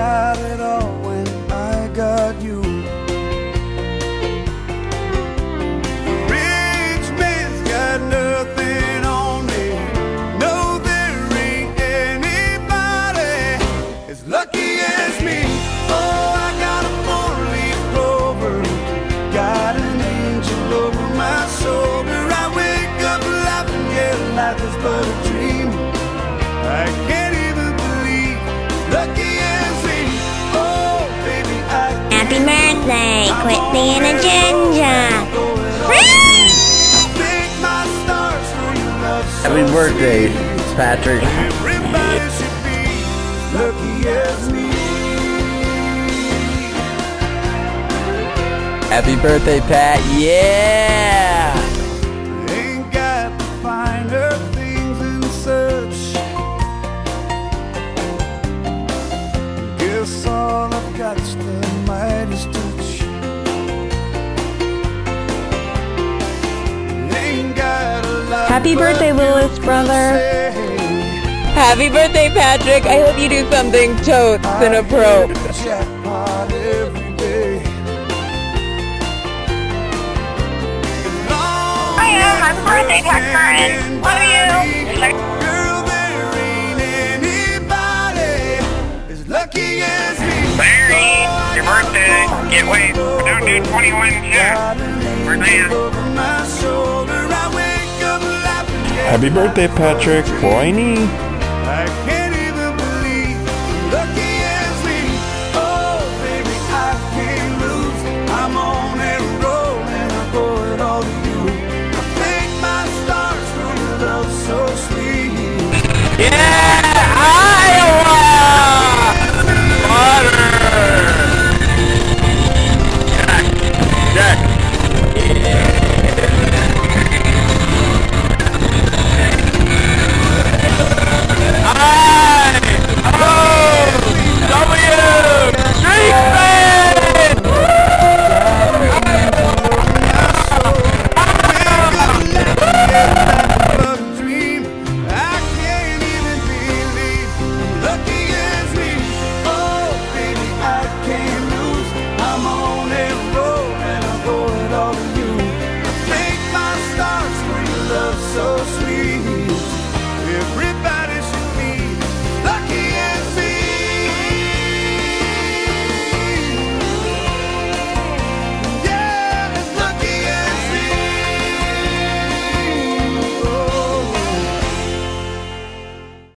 got it all when I got you. Rich man's got nothing on me. No, there ain't anybody as lucky as me. Oh, I got a four-leaf clover, got an angel over my shoulder. I wake up laughing, yeah, life is but a dream. I can't even believe lucky as me. Oh, baby, I Happy birthday! Quit being a ginger! Happy birthday, Patrick. Everybody should be lucky as me. Happy birthday, Pat. Yeah! Ain't got the finer things and such. Guess all I've got's the Midas touch. Ain't got a lot. Happy birthday, littlest brother. Happy birthday, Patrick. I hope you do something totes in a pro. Jackpot every day. Happy birthday, Patrick Curran. Love you. Girl, there ain't anybody as lucky as me. Barry, your birthday. Get wait. Don't do 21 shit. We're done. Happy birthday, Patrick. Whiny. I can't even believe lucky as me. Oh, baby, I can't lose. I'm on a roll and I owe it all to you. I thank my stars for your love so sweet. Yeah! Iowa! Water! Jack! So sweet.